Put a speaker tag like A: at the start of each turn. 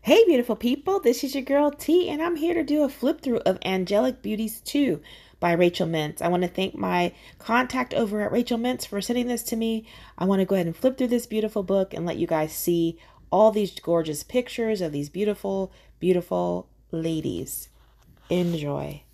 A: Hey, beautiful people, this is your girl T, and I'm here to do a flip through of Angelic Beauties 2 by Rachel Mintz. I want to thank my contact over at Rachel Mintz for sending this to me. I want to go ahead and flip through this beautiful book and let you guys see all these gorgeous pictures of these beautiful, beautiful ladies. Enjoy.